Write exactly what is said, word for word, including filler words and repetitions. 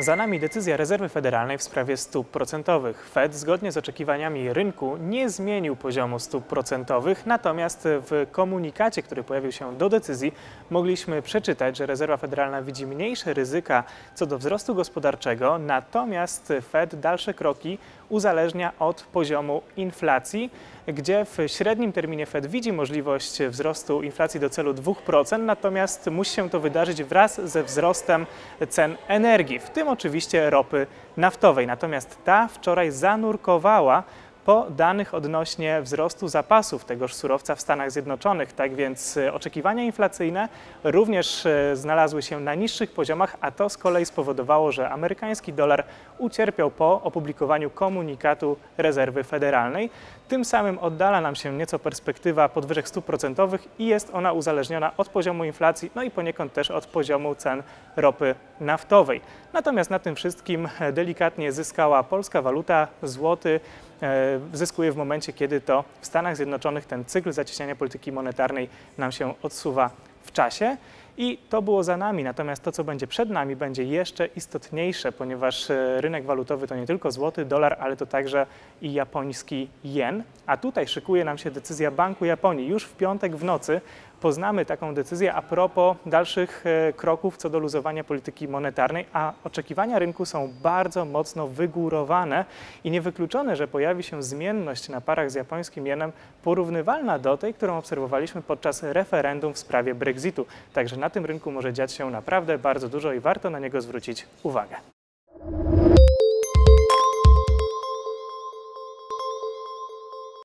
Za nami decyzja Rezerwy Federalnej w sprawie stóp procentowych. Fed zgodnie z oczekiwaniami rynku nie zmienił poziomu stóp procentowych, natomiast w komunikacie, który pojawił się do decyzji, mogliśmy przeczytać, że Rezerwa Federalna widzi mniejsze ryzyka co do wzrostu gospodarczego, natomiast Fed dalsze kroki uzależnia od poziomu inflacji, gdzie w średnim terminie Fed widzi możliwość wzrostu inflacji do celu dwóch procent, natomiast musi się to wydarzyć wraz ze wzrostem cen energii, w tym oczywiście ropy naftowej. Natomiast ta wczoraj zanurkowała po danych odnośnie wzrostu zapasów tegoż surowca w Stanach Zjednoczonych. Tak więc oczekiwania inflacyjne również znalazły się na niższych poziomach, a to z kolei spowodowało, że amerykański dolar ucierpiał po opublikowaniu komunikatu Rezerwy Federalnej. Tym samym oddala nam się nieco perspektywa podwyżek stóp procentowych i jest ona uzależniona od poziomu inflacji, no i poniekąd też od poziomu cen ropy naftowej. Natomiast na tym wszystkim delikatnie zyskała polska waluta, złoty zyskuje w momencie, kiedy to w Stanach Zjednoczonych ten cykl zacieśniania polityki monetarnej nam się odsuwa w czasie. I to było za nami, natomiast to, co będzie przed nami, będzie jeszcze istotniejsze, ponieważ rynek walutowy to nie tylko złoty, dolar, ale to także i japoński jen. A tutaj szykuje nam się decyzja Banku Japonii. Już w piątek w nocy poznamy taką decyzję a propos dalszych kroków co do luzowania polityki monetarnej, a oczekiwania rynku są bardzo mocno wygórowane i niewykluczone, że pojawi się zmienność na parach z japońskim jenem porównywalna do tej, którą obserwowaliśmy podczas referendum w sprawie Brexitu. Także na tym rynku może dziać się naprawdę bardzo dużo i warto na niego zwrócić uwagę.